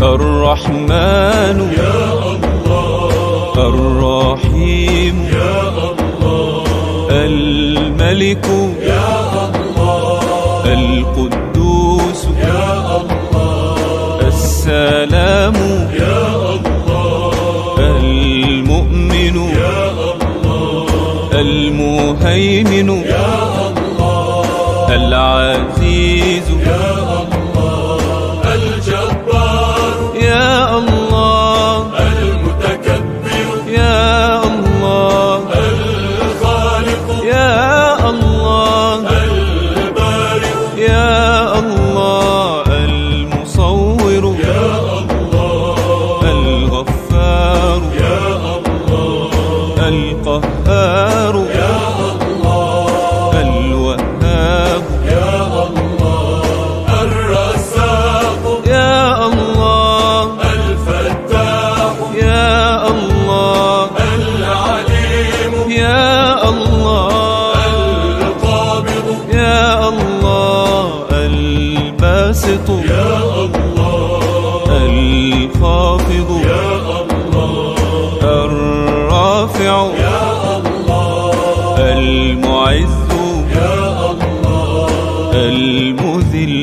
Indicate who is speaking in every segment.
Speaker 1: الرحمن
Speaker 2: يا الله،
Speaker 1: الرحيم
Speaker 2: يا الله،
Speaker 1: الملك
Speaker 2: يا الله،
Speaker 1: القدوس
Speaker 2: يا الله،
Speaker 1: السلام
Speaker 2: يا الله،
Speaker 1: المؤمن
Speaker 2: يا الله،
Speaker 1: المهيمن
Speaker 2: يا الله،
Speaker 1: العزيز
Speaker 2: يا الله، الجبار
Speaker 1: يا الله،
Speaker 2: المتكبر
Speaker 1: يا الله،
Speaker 2: الخالق
Speaker 1: يا الله،
Speaker 2: البارئ
Speaker 1: يا الله، المصور
Speaker 2: يا الله،
Speaker 1: الغفار
Speaker 2: يا الله،
Speaker 1: القهار
Speaker 2: يا الله،
Speaker 1: الوهاب
Speaker 2: يا الله، الرزاق
Speaker 1: يا الله،
Speaker 2: الفتاح
Speaker 1: يا الله،
Speaker 2: العليم
Speaker 1: يا الله،
Speaker 2: القابض
Speaker 1: يا الله، الباسط
Speaker 2: يا الله،
Speaker 1: الخافض
Speaker 2: يا الله،
Speaker 1: الرافع
Speaker 2: يا الله،
Speaker 1: المعز
Speaker 2: يا الله،
Speaker 1: المذل.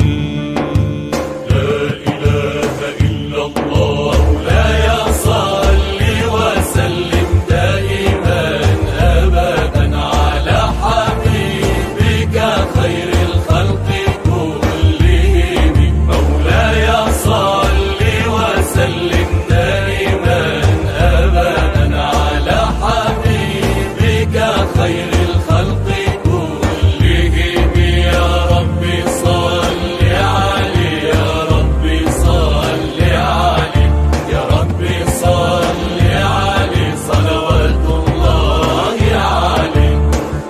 Speaker 2: لا إله إلا الله. لا يصل وسلم دائما أبدا على حبيبك خير الخلق كلهم. مولاي صل وسلم دائما أبدا على حبيبك خير الخلق كلهم. يا ربي صل عليه، يا ربي صل عليه، يا ربي صل عليه صلوات الله عليه.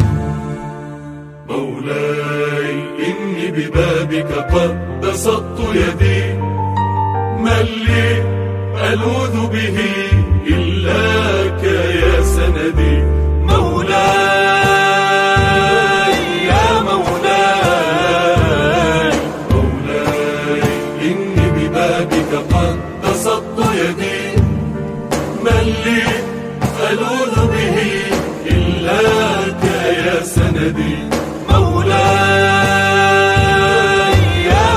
Speaker 2: مولاي إني ببابك قد بسطت يدي، من لي ألوذ به إلاك يا سندي. مولاي يا مولاي، مولاي إني ببابك قد بسطت يدي، من لي ألوذ به إلاك يا سندي. مولاي يا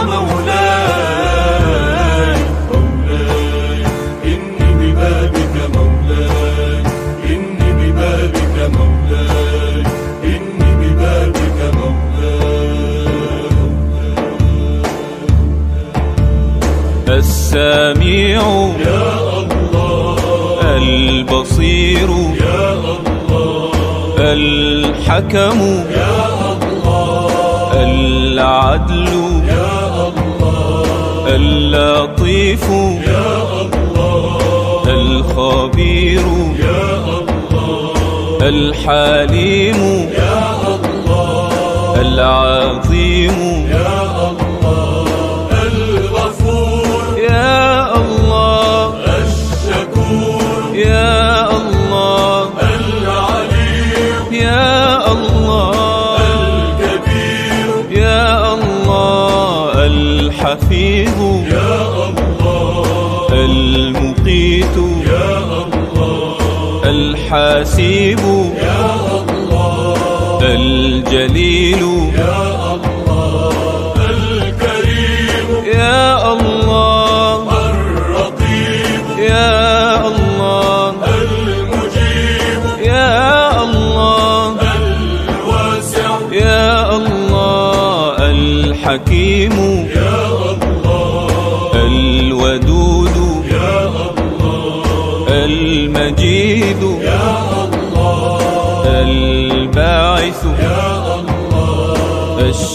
Speaker 2: مولاي، مولاي إني ببابك مولاي، إني ببابك مولاي، إني ببابك مولاي.
Speaker 1: السميع
Speaker 2: يا الله،
Speaker 1: البصير
Speaker 2: يا الله،
Speaker 1: الحكم
Speaker 2: يا الله،
Speaker 1: العدل
Speaker 2: يا الله،
Speaker 1: اللطيف
Speaker 2: يا الله،
Speaker 1: الخبير
Speaker 2: يا الله،
Speaker 1: الحليم
Speaker 2: يا الله،
Speaker 1: العظيم
Speaker 2: يا الله، الغفور
Speaker 1: يا الله،
Speaker 2: الشكور
Speaker 1: يا الله،
Speaker 2: العليم
Speaker 1: يا الله،
Speaker 2: الكبير
Speaker 1: يا الله، الحفيظ
Speaker 2: يا الله،
Speaker 1: المقيت
Speaker 2: يا الله،
Speaker 1: الحاسب
Speaker 2: يا الله،
Speaker 1: الجليل
Speaker 2: يا الله، الكريم
Speaker 1: يا الله،
Speaker 2: الرقيب
Speaker 1: يا الله،
Speaker 2: المجيب
Speaker 1: يا الله،
Speaker 2: الواسع
Speaker 1: يا الله، الحكيم
Speaker 2: يا الله،
Speaker 1: الودود
Speaker 2: يا الله،
Speaker 1: المجيد
Speaker 2: يا الله،
Speaker 1: الباعث
Speaker 2: يا الله،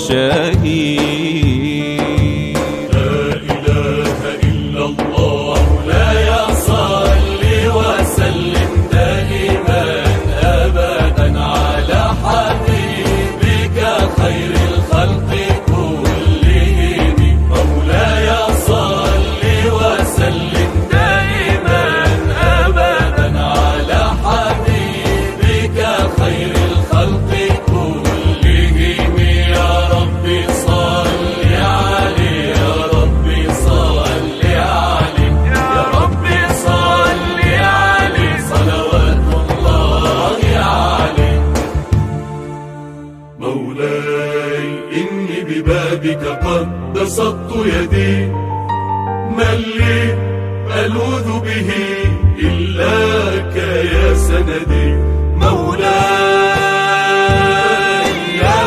Speaker 1: الشهيد.
Speaker 2: لا إله إلا الله. لا يصل وسلم دائما أبدا على حبيبك خير الخلق كلهم. مولاي صل وسلم دائما أبدا على حبيبك خير الخلق كلهم. يا ربي صل ببابك قد بسطت يدي، من لي ألوذ به إلاك يا سندي. مولاي يا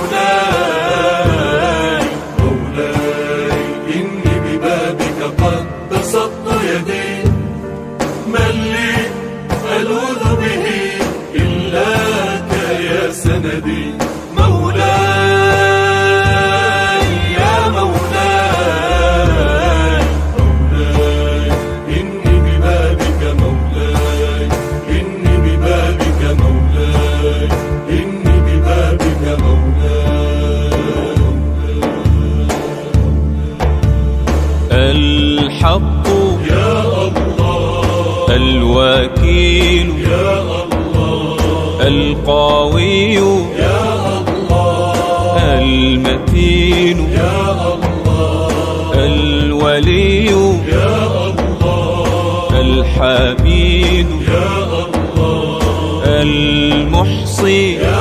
Speaker 2: مولاي، مولاي إني ببابك قد بسطت يدي، من لي ألوذ به إلاك يا سندي. مولاي يا مولاي، مولاي إني ببابك مولاي، إني ببابك مولاي، إني ببابك مولاي.
Speaker 1: الحق
Speaker 2: يا الله،
Speaker 1: الوكيل
Speaker 2: يا الله،
Speaker 1: القوي
Speaker 2: يا الله،
Speaker 1: المتين
Speaker 2: يا الله،
Speaker 1: الولي
Speaker 2: يا الله،
Speaker 1: الحميد
Speaker 2: يا الله،
Speaker 1: المحصي